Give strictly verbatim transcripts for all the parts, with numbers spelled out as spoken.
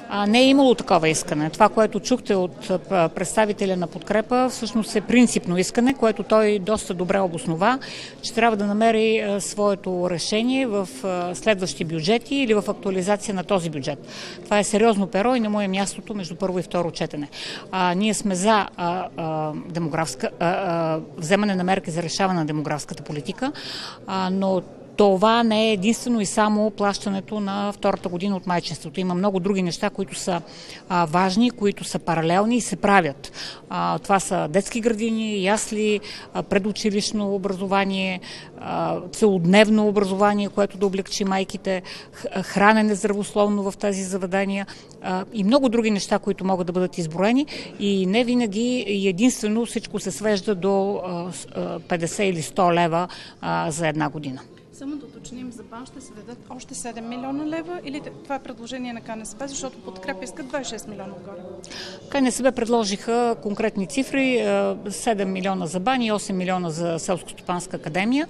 А, не е имало такова искане. Това, което чухте от представителя на Подкрепа, всъщност е принципно искане, което той доста добре обоснова, че трябва да намери а, своето решение в а, следващи бюджети или в актуализация на този бюджет. Това е сериозно перо и не му е мястото между първо и второ четене. А, ние сме за а, а, демографска, а, а, вземане на мерки за решаване на демографската политика, а, но това не е единствено и само плащането на втората година от майчинството. Има много други неща, които са а, важни, които са паралелни и се правят. А, това са детски градини, ясли, а, предучилищно образование, а, целодневно образование, което да облегчи майките, хранене здравословно в тези заведения а, и много други неща, които могат да бъдат изброени. И не винаги и единствено всичко се свежда до а, петдесет или сто лева а, за една година. Само да уточним, за БАН ще се дадат още седем милиона лева или това е предложение на КНСБ, защото Подкрепа искат двадесет и шест милиона отгоре? КНСБ предложиха конкретни цифри, седем милиона за БАН и осем милиона за Селскостопанска академия.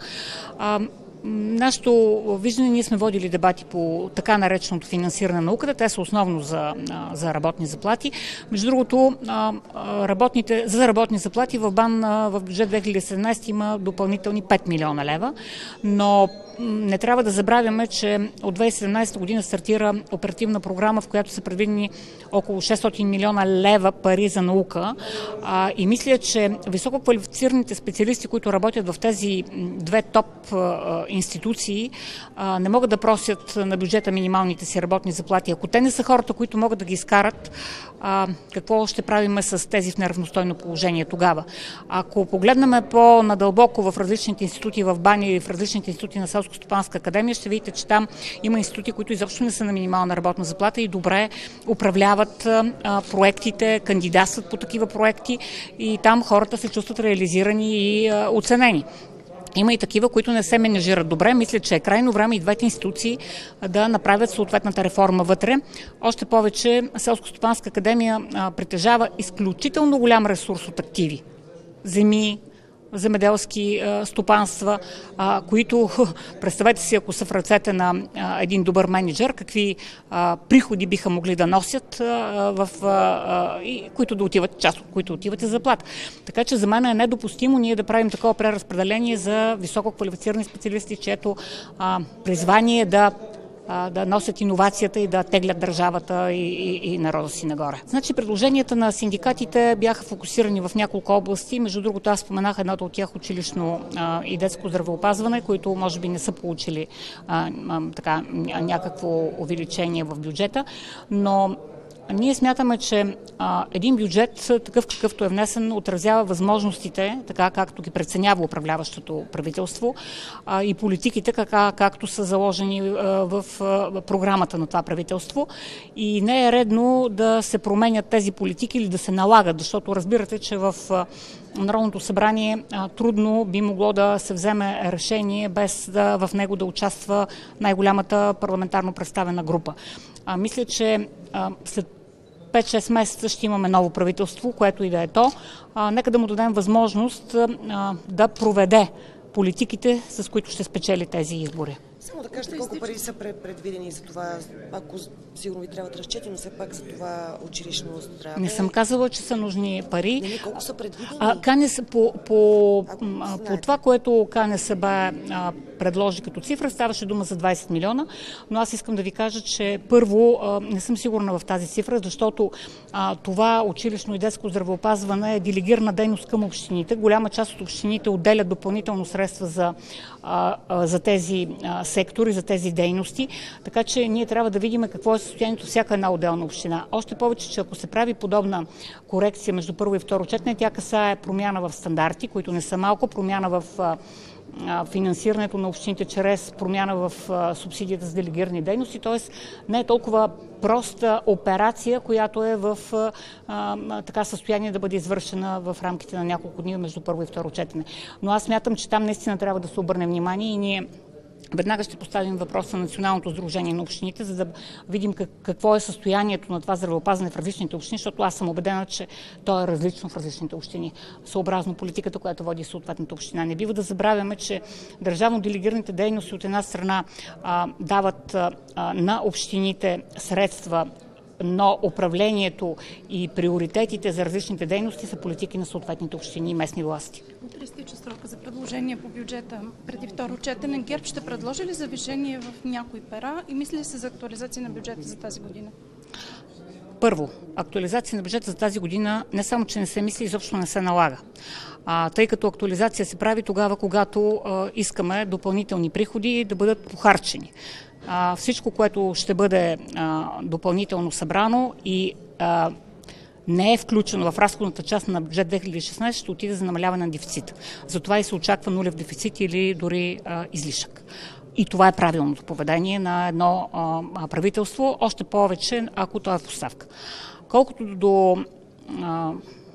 Нашето виждане, ние сме водили дебати по така нареченото финансиране на науката. Те са основно за, за работни заплати. Между другото, работните, за работни заплати в БАН в бюджет две хиляди и седемнадесета има допълнителни пет милиона лева, но не трябва да забравяме, че от две хиляди и седемнадесета година стартира оперативна програма, в която са предвидени около шестстотин милиона лева пари за наука. А, и мисля, че висококвалифицираните специалисти, които работят в тези две топ а, институции, а, не могат да просят на бюджета минималните си работни заплати. Ако те не са хората, които могат да ги изкарат, а, какво ще правиме с тези в неравностойно положение тогава? Ако погледнем по-надълбоко в различните институти в БАН и в различните институти на Селскостопанска академия, ще видите, че там има институти, които изобщо не са на минимална работна заплата и добре управляват а, проектите, кандидатстват по такива проекти и там хората се чувстват реализирани и а, оценени. Има и такива, които не се менежират добре. Мисля, че е крайно време и двете институции да направят съответната реформа вътре. Още повече Селскостопанска академия а, притежава изключително голям ресурс от активи. Земи, земеделски а, стопанства, а, които, представете си, ако са в ръцете на а, един добър менеджер, какви а, приходи биха могли да носят, а, в, а, и, които да отиват, част от които отиват и заплата. Така че за мен е недопустимо ние да правим такова преразпределение за високо квалифицирани специалисти, чието а, призвание е да да носят иновацията и да теглят държавата и, и, и народа си нагоре. Значи предложенията на синдикатите бяха фокусирани в няколко области. Между другото, аз споменах едното от тях училищно а, и детско здравеопазване, които може би не са получили а, а, така, някакво увеличение в бюджета, но ние смятаме, че а, един бюджет, такъв какъвто е внесен, отразява възможностите, така както ги преценява управляващото правителство, а, и политиките, така както са заложени а, в а, програмата на това правителство. И не е редно да се променят тези политики или да се налагат, защото разбирате, че в а, Народното събрание а, трудно би могло да се вземе решение без да в него да участва най-голямата парламентарно представена група. А, мисля, че а, след пет-шест месеца ще имаме ново правителство, което и да е то. А, нека да му дадем възможност а, да проведе политиките, с които ще спечели тези избори. Само да кажете колко пари са предвидени за това, ако сигурно ви трябват разчети, но все пак за това училищно здраве. Не съм казала, че са нужни пари. Не, не, колко са предвидени? А, КНС, по, по, по това, което КНСБ а, предложи като цифра, ставаше дума за двадесет милиона, но аз искам да ви кажа, че първо а, не съм сигурна в тази цифра, защото а, това училищно и детско здравеопазване е делегирана дейност към общините. Голяма част от общините отделят допълнително средства за, а, а, за тези а, сектори, за тези дейности, така че ние трябва да видим какво е състоянието всяка една отделна община. Още повече, че ако се прави подобна корекция между първо и второ четене, тя касае промяна в стандарти, които не са малко, промяна в а, а, финансирането на общините чрез промяна в а, субсидията за делегирани дейности, т.е. не е толкова проста операция, която е в а, а, така състояние да бъде извършена в рамките на няколко дни между първо и второ четене. Но аз смятам, че там наистина трябва да се обърне внимание и ние веднага ще поставим въпроса на Националното сдружение на общините, за да видим как, какво е състоянието на това здравеопазване в различните общини, защото аз съм убедена, че то е различно в различните общини, съобразно политиката, която води съответната община. Не бива да забравяме, че държавно делегираните дейности от една страна а, дават а, на общините средства но управлението и приоритетите за различните дейности са политики на съответните общини и местни власти. Утре изтича срока за предложение по бюджета. Преди второ четене ГЕРБ ще предложи ли завишение в някои пера и мисли ли се за актуализация на бюджета за тази година? Първо, актуализация на бюджета за тази година не само, че не се мисли, изобщо не се налага. А, тъй като актуализация се прави тогава, когато а, искаме допълнителни приходи да бъдат похарчени. А, всичко, което ще бъде а, допълнително събрано и а, не е включено в разходната част на бюджет две хиляди и шестнадесета, ще отиде за намаляване на дефицита. Затова и се очаква нулев дефицит или дори а, излишък. И това е правилното поведение на едно а, правителство, още повече, ако то е в оставка. Колкото до... А,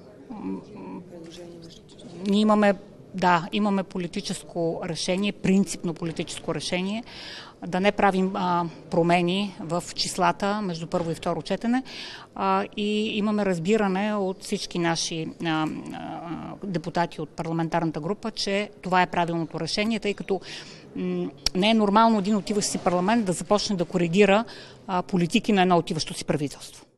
ние имаме, да, имаме политическо решение, принципно политическо решение, да не правим а, промени в числата между първо и второ четене а, и имаме разбиране от всички наши а, а, депутати от парламентарната група, че това е правилното решение, тъй като м- не е нормално един отиващ си парламент да започне да коригира а, политики на едно отиващо си правителство.